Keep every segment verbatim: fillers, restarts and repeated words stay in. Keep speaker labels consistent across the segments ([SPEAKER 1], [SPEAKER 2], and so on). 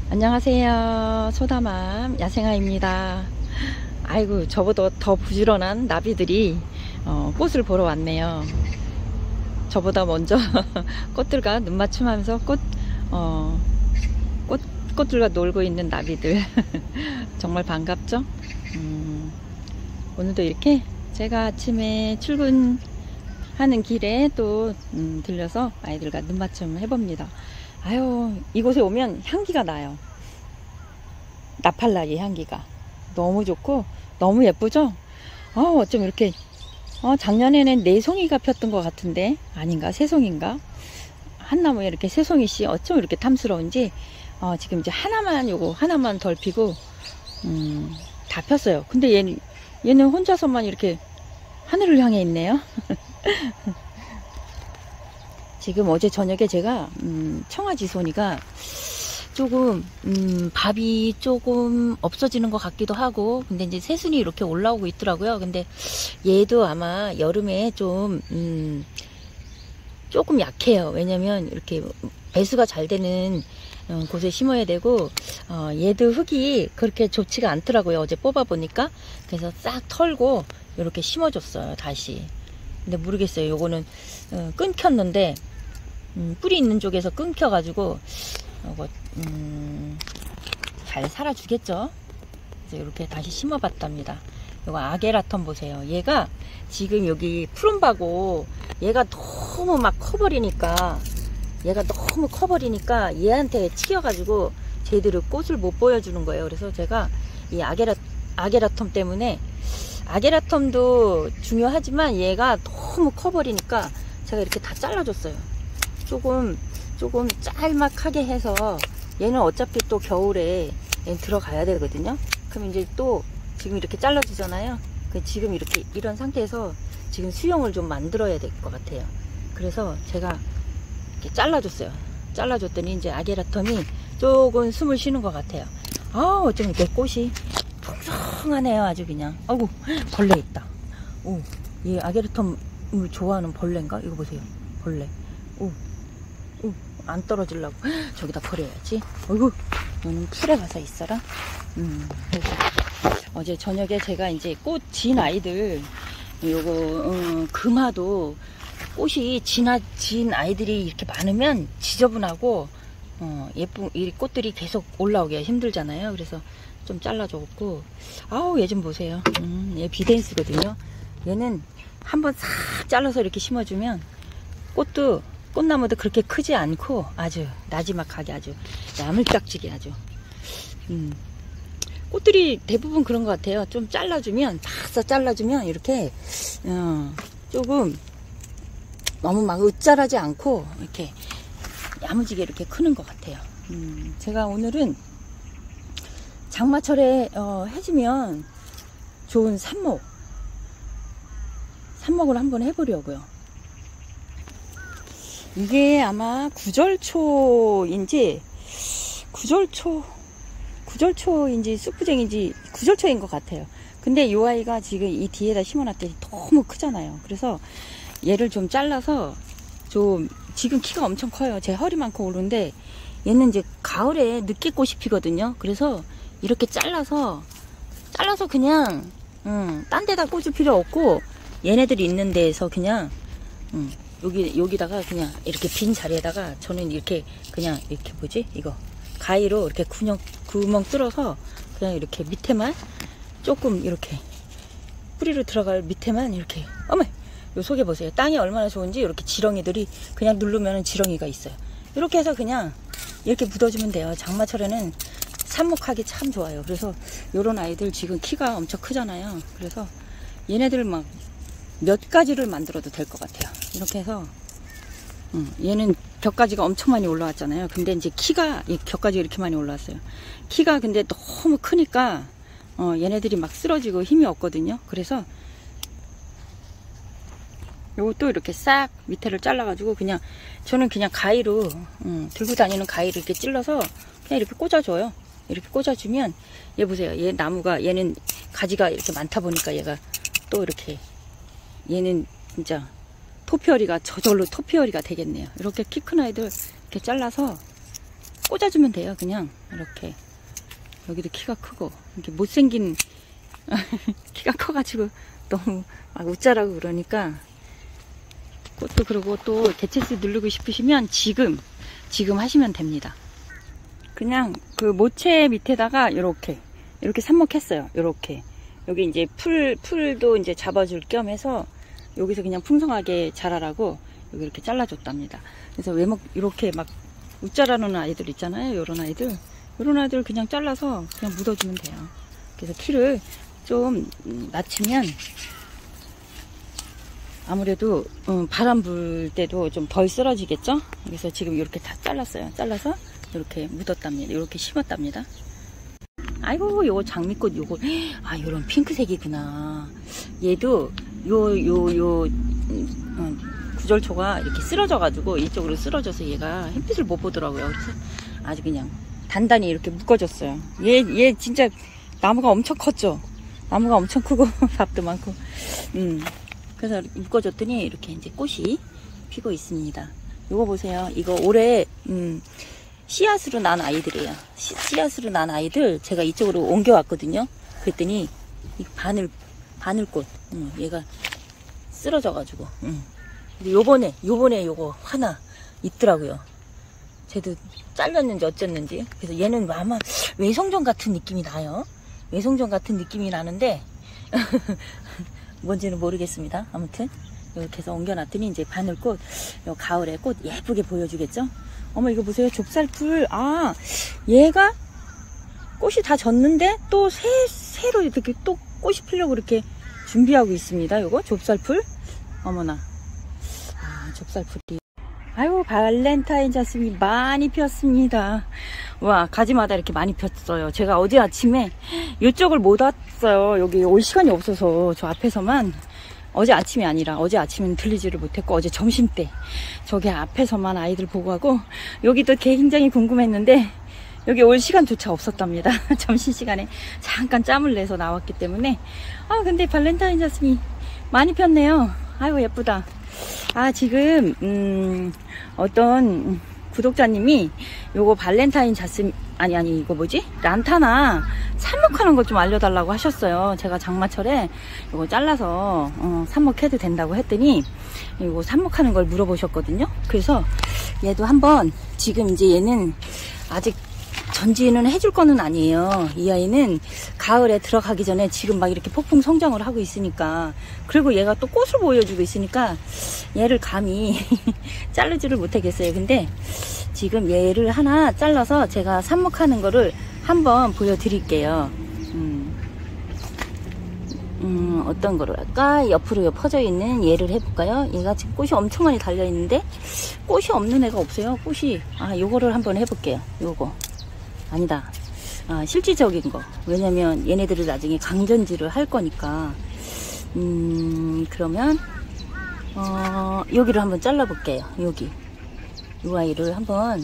[SPEAKER 1] 안녕하세요. 소다맘 야생아입니다. 아이고, 저보다 더 부지런한 나비들이 어, 꽃을 보러 왔네요. 저보다 먼저 꽃들과 눈맞춤하면서 꽃, 어, 꽃, 꽃들과 놀고 있는 나비들 정말 반갑죠? 음, 오늘도 이렇게 제가 아침에 출근하는 길에 또 음, 들려서 아이들과 눈맞춤 해봅니다. 아유, 이곳에 오면 향기가 나요. 나팔나기 향기가 너무 좋고 너무 예쁘죠? 어, 어쩜 이렇게 어, 작년에는 네 송이가 폈던 것 같은데 아닌가? 세 송인가? 한 나무에 이렇게 세 송이씩 어쩜 이렇게 탐스러운지 어, 지금 이제 하나만 요거 하나만 덜 피고 음, 다 폈어요. 근데 얘는 얘는 혼자서만 이렇게 하늘을 향해 있네요. 지금 어제 저녁에 제가 음, 청아지손이가 조금 음, 밥이 조금 없어지는 것 같기도 하고, 근데 이제 새순이 이렇게 올라오고 있더라고요. 근데 얘도 아마 여름에 좀 음, 조금 약해요. 왜냐면 이렇게 배수가 잘 되는 어, 곳에 심어야 되고, 어, 얘도 흙이 그렇게 좋지가 않더라고요. 어제 뽑아 보니까. 그래서 싹 털고 이렇게 심어줬어요, 다시. 근데 모르겠어요. 요거는 어, 끊겼는데 음, 뿌리 있는 쪽에서 끊겨가지고 이거 음, 잘 살아주겠죠. 그래서 이렇게 다시 심어봤답니다. 이거 아게라텀 보세요. 얘가 지금 여기 푸른바고 얘가 너무 막 커버리니까 얘가 너무 커버리니까 얘한테 치여가지고 제대로 꽃을 못 보여주는 거예요. 그래서 제가 이 아게라 아게라텀 때문에, 아게라텀도 중요하지만 얘가 너무 커버리니까 제가 이렇게 다 잘라줬어요. 조금 조금 짤막하게 해서, 얘는 어차피 또 겨울에 들어가야 되거든요. 그럼 이제 또 지금 이렇게 잘라주잖아요. 지금 이렇게 이런 상태에서 지금 수영을 좀 만들어야 될 것 같아요. 그래서 제가 이렇게 잘라줬어요. 잘라줬더니 이제 아게라텀이 조금 숨을 쉬는 것 같아요. 아, 어쩜 이렇게 꽃이 풍성하네요. 아주 그냥. 아이고, 벌레 있다. 오, 이 아게라텀 좋아하는 벌레인가? 이거 보세요. 벌레. 오, 오, 안 떨어지려고 저기다 버려야지. 어이구, 너는 풀에 가서 있어라. 음, 그래서 어제 저녁에 제가 이제 꽃 진 아이들, 요거 음, 금화도 꽃이 진아, 진 아이들이 이렇게 많으면 지저분하고 어, 예쁜 이 꽃들이 계속 올라오기가 힘들잖아요. 그래서 좀 잘라줬고, 아우, 얘 좀 보세요. 음, 얘 비덴스거든요. 얘는 한번 싹 잘라서 이렇게 심어주면 꽃도, 꽃나무도 그렇게 크지 않고 아주 나지막하게 아주 야물딱지게 아주 음, 꽃들이 대부분 그런 것 같아요. 좀 잘라주면, 싹싹 잘라주면 이렇게 어, 조금 너무 막 으짤하지 않고 이렇게 야무지게 이렇게 크는 것 같아요. 음, 제가 오늘은 장마철에 어, 해지면 좋은 삽목 삽목을 한번 해보려고요. 이게 아마 구절초인지 구절초 구절초인지 쑥부쟁인지 구절초인 것 같아요. 근데 이 아이가 지금 이 뒤에다 심어놨더니 너무 크잖아요. 그래서 얘를 좀 잘라서, 좀 지금 키가 엄청 커요. 제 허리만큼 오르는데 얘는 이제 가을에 늦게 꽃이 피거든요. 그래서 이렇게 잘라서 잘라서 그냥 음, 딴 데다 꽂을 필요 없고 얘네들이 있는 데에서 그냥 음, 여기 여기다가 그냥 이렇게 빈 자리에다가 저는 이렇게 그냥 이렇게 뭐지 이거 가위로 이렇게 구멍 구멍 뚫어서 그냥 이렇게 밑에만 조금 이렇게 뿌리로 들어갈 밑에만 이렇게, 어머, 요 속에 보세요. 땅이 얼마나 좋은지. 이렇게 지렁이들이 그냥 누르면은 지렁이가 있어요. 이렇게 해서 그냥 이렇게 묻어주면 돼요. 장마철에는 삽목하기 참 좋아요. 그래서 요런 아이들 지금 키가 엄청 크잖아요. 그래서 얘네들 막 몇 가지를 만들어도 될 것 같아요. 이렇게 해서 음, 얘는 격가지가 엄청 많이 올라왔잖아요. 근데 이제 키가, 격가지가 이렇게 많이 올라왔어요. 키가 근데 너무 크니까 어, 얘네들이 막 쓰러지고 힘이 없거든요. 그래서 요것도 이렇게 싹 밑에를 잘라가지고 그냥 저는 그냥 가위로 음, 들고 다니는 가위로 이렇게 찔러서 그냥 이렇게 꽂아줘요. 이렇게 꽂아주면, 얘 보세요. 얘 나무가, 얘는 가지가 이렇게 많다 보니까 얘가 또 이렇게, 얘는 진짜 토피어리가 저절로 토피어리가 되겠네요. 이렇게 키 큰 아이들 이렇게 잘라서 꽂아주면 돼요. 그냥 이렇게. 여기도 키가 크고 이렇게 못생긴 키가 커가지고 너무 막 웃자라고 그러니까 꽃도 그러고 또 개체수 누르고 싶으시면 지금 지금 하시면 됩니다. 그냥 그 모체 밑에다가 이렇게 이렇게 삽목했어요. 이렇게 여기 이제 풀 풀도 이제 잡아줄 겸 해서 여기서 그냥 풍성하게 자라라고 여기 이렇게 잘라줬답니다. 그래서 외목 이렇게 막 웃자라는 아이들 있잖아요. 이런 아이들 이런 아이들 그냥 잘라서 그냥 묻어주면 돼요. 그래서 키를 좀 낮추면 아무래도 음, 바람 불 때도 좀 덜 쓰러지겠죠. 그래서 지금 이렇게 다 잘랐어요. 잘라서 이렇게 묻었답니다. 이렇게 심었답니다. 아이고 요거 장미꽃 요거 아 요런 핑크색이구나. 얘도 요 요 요 음, 구절초가 이렇게 쓰러져 가지고 이쪽으로 쓰러져서 얘가 햇빛을 못 보더라고요. 그래서 아주 그냥 단단히 이렇게 묶어줬어요. 얘, 얘 진짜 나무가 엄청 컸죠. 나무가 엄청 크고 밥도 많고. 음. 그래서 묶어줬더니 이렇게 이제 꽃이 피고 있습니다. 요거 보세요. 이거 올해 음, 씨앗으로 난 아이들이에요. 씨, 씨앗으로 난 아이들 제가 이쪽으로 옮겨왔거든요. 그랬더니 이 바늘 바늘꽃 음, 얘가 쓰러져가지고. 음. 요번에 요번에 요거 하나 있더라고요. 쟤도 잘렸는지 어쨌는지. 그래서 얘는 아마 외성종 같은 느낌이 나요. 외성종 같은 느낌이 나는데 뭔지는 모르겠습니다. 아무튼 이렇게 해서 옮겨놨더니 이제 바늘꽃 요 가을에 꽃 예쁘게 보여주겠죠. 어머 이거 보세요. 좁쌀풀. 아 얘가 꽃이 다 졌는데 또 새, 새로 이렇게 또 꽃이 피려고 이렇게 준비하고 있습니다. 요거 좁쌀풀. 어머나. 아 좁쌀풀이. 아유 발렌타인 자스민이 많이 피었습니다. 와 가지마다 이렇게 많이 피었어요. 제가 어제 아침에 이쪽을 못 왔어요. 여기 올 시간이 없어서 저 앞에서만 어제 아침이 아니라 어제 아침에는 들리지를 못했고 어제 점심때 저기 앞에서만 아이들 보고 하고 여기도 굉장히 궁금했는데 여기 올 시간조차 없었답니다. 점심시간에 잠깐 짬을 내서 나왔기 때문에 아 근데 발렌타인 자스민 많이 폈네요. 아이고 예쁘다. 아 지금 음 어떤 구독자님이 요거 발렌타인 자스민 아니 아니 이거 뭐지 란타나 삽목하는 거 좀 알려달라고 하셨어요. 제가 장마철에 요거 잘라서 어, 삽목해도 된다고 했더니 요거 삽목하는 걸 물어보셨거든요. 그래서 얘도 한번 지금 이제 얘는 아직 전지는 해줄 거는 아니에요. 이 아이는 가을에 들어가기 전에 지금 막 이렇게 폭풍 성장을 하고 있으니까 그리고 얘가 또 꽃을 보여주고 있으니까 얘를 감히 자르지를 못하겠어요. 근데 지금 얘를 하나 잘라서 제가 삽목하는 거를 한번 보여드릴게요. 음, 음, 어떤 거로 할까? 옆으로 퍼져 있는 얘를 해볼까요? 얘가 지금 꽃이 엄청 많이 달려 있는데 꽃이 없는 애가 없어요. 꽃이. 아 요거를 한번 해볼게요. 요거 아니다. 아, 실질적인 거. 왜냐면 얘네들을 나중에 강전지를 할 거니까. 음, 그러면 어, 여기를 한번 잘라 볼게요. 여기 이 아이를 한번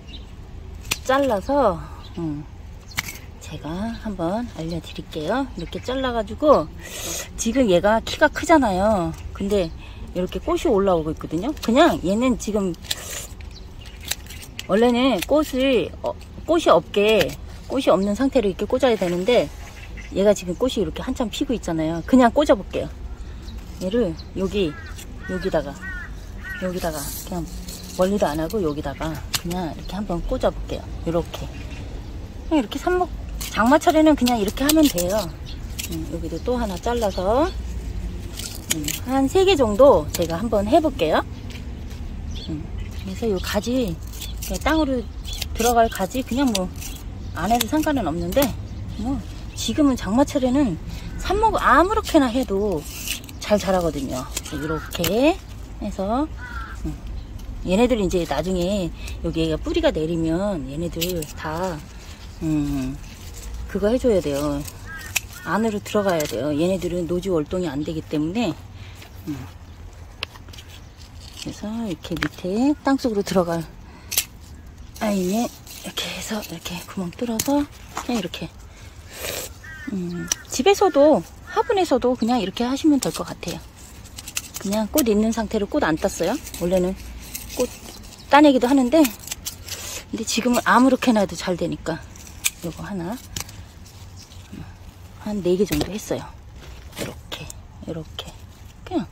[SPEAKER 1] 잘라서 음, 제가 한번 알려드릴게요. 이렇게 잘라가지고 지금 얘가 키가 크잖아요. 근데 이렇게 꽃이 올라오고 있거든요. 그냥 얘는 지금 원래는 꽃을 어, 꽃이 없게 꽃이 없는 상태로 이렇게 꽂아야 되는데 얘가 지금 꽃이 이렇게 한참 피고 있잖아요. 그냥 꽂아 볼게요. 얘를 여기 여기다가 여기다가 그냥 멀리도 안 하고 여기다가 그냥 이렇게 한번 꽂아 볼게요. 이렇게 그냥 이렇게 삽목 장마철에는 그냥 이렇게 하면 돼요. 음, 여기도 또 하나 잘라서 음, 한 세 개 정도 제가 한번 해볼게요. 음, 그래서 요 가지 땅으로 들어갈 가지 그냥 뭐 안 해도 상관은 없는데 뭐 지금은 장마철에는 삽목 아무렇게나 해도 잘 자라거든요. 이렇게 해서 음, 얘네들 이제 나중에 여기가 뿌리가 내리면 얘네들 다 음, 그거 해줘야 돼요. 안으로 들어가야 돼요. 얘네들은 노지 월동이 안 되기 때문에 음, 그래서 이렇게 밑에 땅속으로 들어갈 아이에 이렇게 해서 이렇게 구멍 뚫어서 그냥 이렇게 음, 집에서도 화분에서도 그냥 이렇게 하시면 될 것 같아요. 그냥 꽃 있는 상태로 꽃 안 땄어요. 원래는 꽃 따내기도 하는데 근데 지금은 아무렇게나 해도 잘 되니까 요거 하나 한 네 개 정도 했어요. 이렇게 이렇게 그냥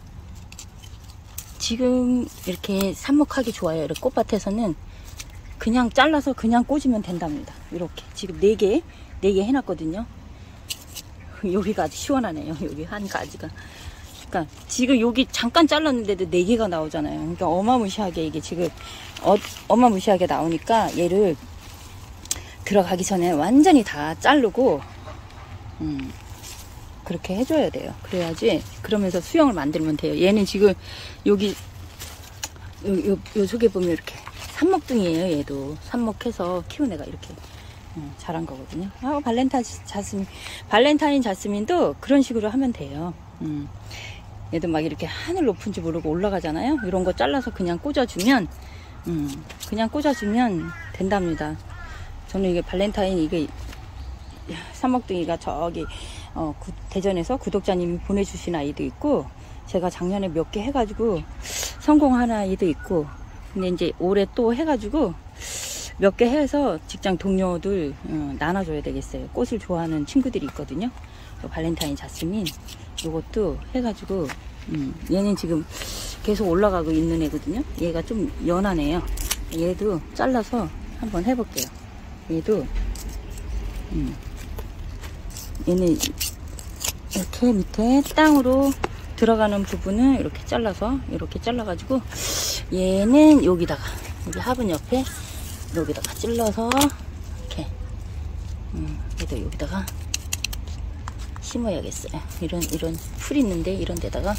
[SPEAKER 1] 지금 이렇게 삽목하기 좋아요. 이렇게 꽃밭에서는 그냥 잘라서 그냥 꽂으면 된답니다. 이렇게 지금 네 개 네 개 해놨거든요. 여기가 아주 시원하네요. 여기 한 가지가. 그러니까 지금 여기 잠깐 잘랐는데도 네 개가 나오잖아요. 그러니까 어마무시하게 이게 지금 어, 어마무시하게 나오니까 얘를 들어가기 전에 완전히 다 자르고 음, 그렇게 해줘야 돼요. 그래야지 그러면서 수영을 만들면 돼요. 얘는 지금 여기 요, 요, 요 속에 보면 이렇게 삽목등이에요. 얘도 삽목해서 키운 애가 이렇게 음, 자란 거거든요. 아, 발렌타인 자스민, 발렌타인 자스민도 그런 식으로 하면 돼요. 음, 얘도 막 이렇게 하늘 높은지 모르고 올라가잖아요. 이런 거 잘라서 그냥 꽂아주면, 음, 그냥 꽂아주면 된답니다. 저는 이게 발렌타인 이게 삽목등이가 저기 어, 구, 대전에서 구독자님이 보내주신 아이도 있고, 제가 작년에 몇 개 해가지고 성공한 아이도 있고, 근데 이제 올해 또 해가지고 몇 개 해서 직장 동료들 어, 나눠줘야 되겠어요. 꽃을 좋아하는 친구들이 있거든요. 발렌타인 자스민 요것도 해가지고 음, 얘는 지금 계속 올라가고 있는 애거든요. 얘가 좀 연하네요. 얘도 잘라서 한번 해볼게요. 얘도 음, 얘는 이렇게 밑에 땅으로 들어가는 부분을 이렇게 잘라서 이렇게 잘라가지고 얘는 여기다가 여기 화분 옆에 여기다가 찔러서 이렇게 음, 얘도 여기다가 심어야겠어요. 이런 이런 풀 있는데 이런 데다가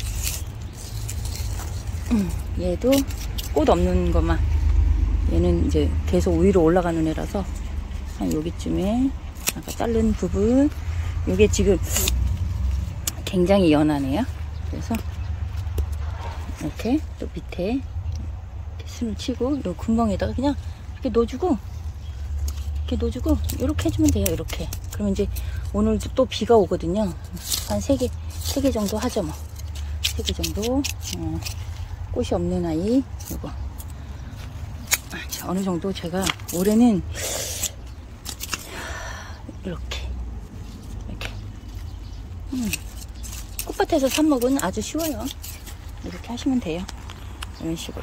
[SPEAKER 1] 음, 얘도 꽃 없는 것만 얘는 이제 계속 위로 올라가는 애라서 한 여기쯤에 아까 자른 부분 요게 지금 굉장히 연하네요. 그래서 이렇게 또 밑에 이렇게 숨을 치고 요 구멍에다가 그냥 이렇게 넣어주고 이렇게 넣어주고 이렇게 해주면 돼요. 이렇게 그러면 이제 오늘도 또 비가 오거든요. 한 세 개 세 개 정도 하죠. 뭐 세 개 정도 어, 꽃이 없는 아이 이거 어느 정도 제가 올해는 이렇게 이렇게 음, 꽃밭에서 삽목은 아주 쉬워요. 이렇게 하시면 돼요. 이런 식으로.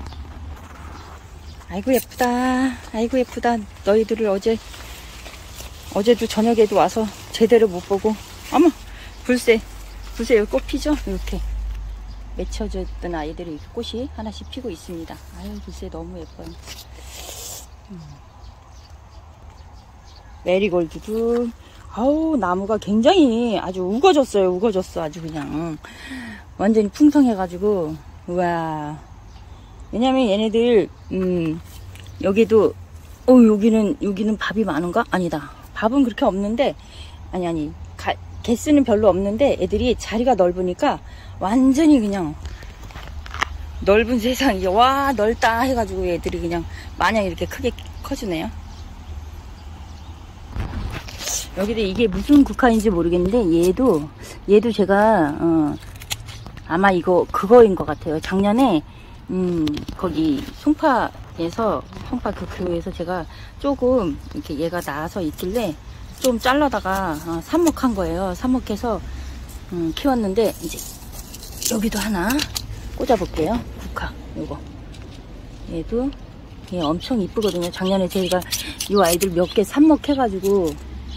[SPEAKER 1] 아이고 예쁘다. 아이고 예쁘다. 너희들을 어제 어제도 저녁에도 와서 제대로 못 보고 어머 불새 불새 여기 꽃 피죠? 이렇게 맺혀졌던 아이들이 이렇게 꽃이 하나씩 피고 있습니다. 아유 불새 너무 예뻐요. 음. 메리골드도 아우 나무가 굉장히 아주 우거졌어요. 우거졌어. 아주 그냥 완전히 풍성해가지고 우와. 왜냐면 얘네들 음 여기도 어 여기는 여기는 밥이 많은가? 아니다. 밥은 그렇게 없는데 아니 아니 가, 개수는 별로 없는데 애들이 자리가 넓으니까 완전히 그냥 넓은 세상이 와 넓다 해가지고 애들이 그냥 마냥 이렇게 크게 커지네요. 여기도 이게 무슨 국화인지 모르겠는데 얘도 얘도 제가 어, 아마 이거 그거인 것 같아요. 작년에 음 거기 송파에서 송파 그 교회에서 제가 조금 이렇게 얘가 나와서 있길래 좀 잘라다가 어, 삽목한 거예요. 삽목해서 음, 키웠는데 이제 여기도 하나 꽂아 볼게요. 국화 요거 얘도 얘 엄청 이쁘거든요. 작년에 제가 이 아이들 몇 개 삽목해 가지고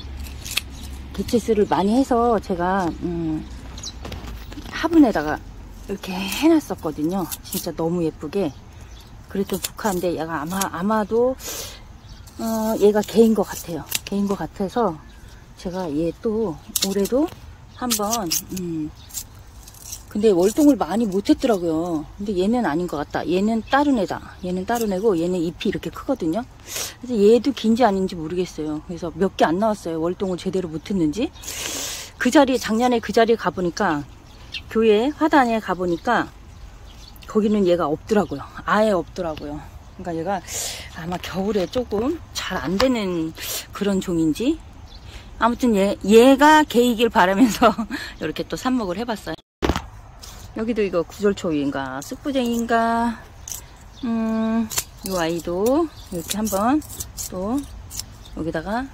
[SPEAKER 1] 개체수를 많이 해서 제가 음, 화분에다가 이렇게 해놨었거든요. 진짜 너무 예쁘게 그랬던 국화인데 얘가 아마 아마도 어, 얘가 개인 것 같아요. 개인 것 같아서 제가 얘 또 올해도 한번 음, 근데 월동을 많이 못했더라고요. 근데 얘는 아닌 것 같다. 얘는 다른 애다. 얘는 다른 애고 얘는 잎이 이렇게 크거든요. 그래서 얘도 긴지 아닌지 모르겠어요. 그래서 몇 개 안 나왔어요. 월동을 제대로 못했는지. 그 자리에 작년에 그 자리에 가보니까 교회 화단에 가보니까 거기는 얘가 없더라고요. 아예 없더라고요. 그러니까 얘가 아마 겨울에 조금 잘 안 되는 그런 종인지 아무튼 얘, 얘가 개이길 바라면서 이렇게 또 삽목을 해봤어요. 여기도 이거 구절초위인가 쑥부쟁인가 음 이 아이도 이렇게 한번 또 여기다가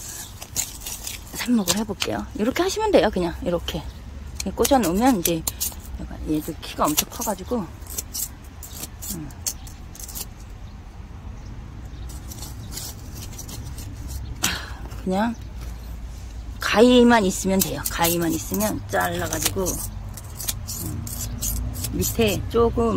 [SPEAKER 1] 삽목을 해볼게요. 이렇게 하시면 돼요. 그냥 이렇게 꽂아 놓으면 이제 얘들 키가 엄청 커가지고 음. 그냥 가위만 있으면 돼요. 가위만 있으면 잘라가지고 음. 밑에 조금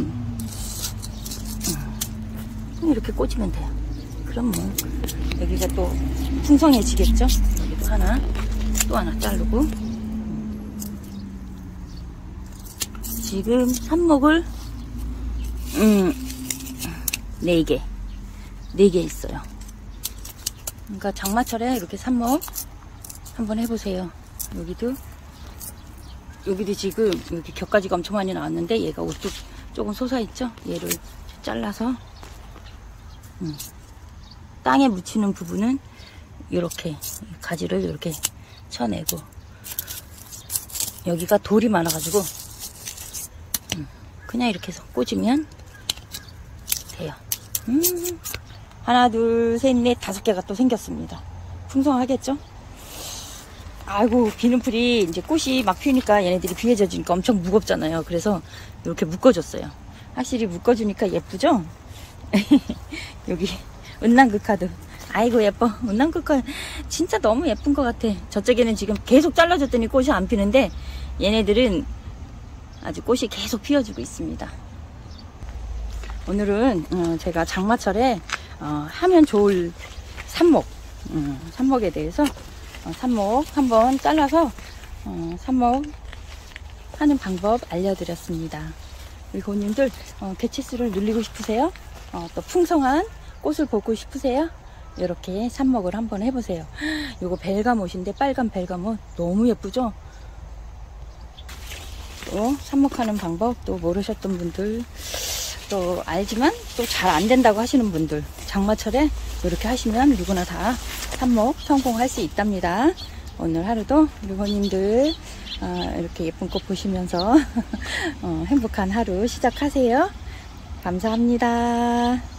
[SPEAKER 1] 음. 이렇게 꽂으면 돼요. 그럼 뭐 여기가 또 풍성해지겠죠. 여기도 하나 또 하나 자르고 지금 삽목을 음, 네 개 네 개 있어요. 그러니까 장마철에 이렇게 삽목 한번 해보세요. 여기도 여기도 지금 여기 겹가지가 엄청 많이 나왔는데 얘가 우뚝 조금 솟아있죠. 얘를 잘라서 음, 땅에 묻히는 부분은 이렇게 가지를 이렇게 쳐내고 여기가 돌이 많아가지고 음, 그냥 이렇게 해서 꽂으면 돼요. 음, 하나 둘 셋 넷 다섯 개가 또 생겼습니다. 풍성하겠죠? 아이고 비눗풀이 이제 꽃이 막 피우니까 얘네들이 비에 젖으니까 엄청 무겁잖아요. 그래서 이렇게 묶어줬어요. 확실히 묶어주니까 예쁘죠? 여기 은남극 카드 아이고 예뻐. 은남극 카드 진짜 너무 예쁜 것 같아. 저쪽에는 지금 계속 잘라줬더니 꽃이 안 피는데 얘네들은 아주 꽃이 계속 피어주고 있습니다. 오늘은 어, 제가 장마철에 어, 하면 좋을 삽목 음, 삽목에 대해서 어, 삽목 한번 잘라서 어, 삽목 하는 방법 알려드렸습니다. 우리 고객님들 어, 개체수를 늘리고 싶으세요? 어, 또 풍성한 꽃을 보고 싶으세요? 이렇게 삽목을 한번 해보세요. 요거 벨가못인데 빨간 벨가못 너무 예쁘죠? 또 삽목하는 방법 또 모르셨던 분들 또 알지만 또 잘 안된다고 하시는 분들 장마철에 이렇게 하시면 누구나 다 삽목 성공할 수 있답니다. 오늘 하루도 누구님들 어, 이렇게 예쁜 꽃 보시면서 어, 행복한 하루 시작하세요. 감사합니다.